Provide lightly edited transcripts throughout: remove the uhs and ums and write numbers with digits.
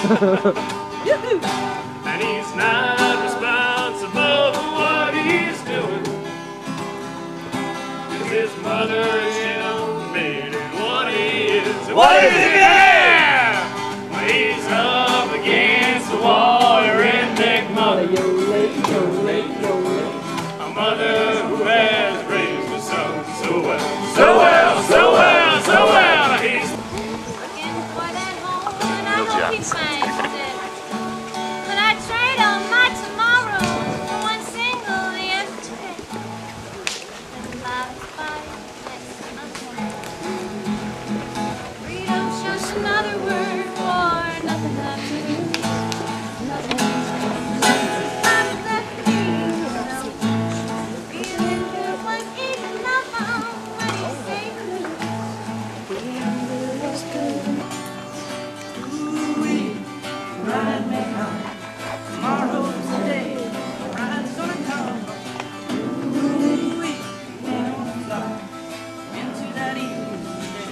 And he's not responsible for what he's doing, 'cause his mother still made him what he is. What is he there? Well, he's up against the wall, your redneck mother. A mother who has raised her son so well, so well, so well, so well. He's looking for that home, and I hope he finds it. But I trade all my tomorrows for one single yesterday. And life's fire next to my heart. Freedom's just another word for nothing left to lose. Nothing left to lose. Feeling good was easy enough when you say blues. Feeling good was good. Ride may come, tomorrow's the day, ride's gonna come. Ooh-wee, we're gonna fly into that evening day.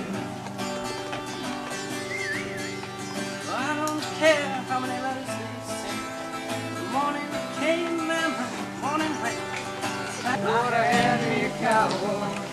I don't care how many letters they send, the morning came and the morning went. Lord, I had me a cowboy.